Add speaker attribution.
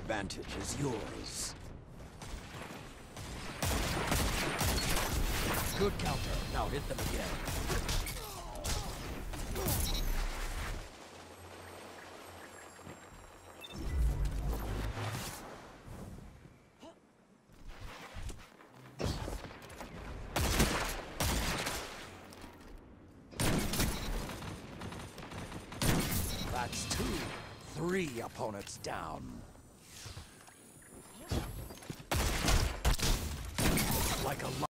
Speaker 1: advantage is yours. Good counter. Now hit them again. That's 2. 3 opponents down. Like a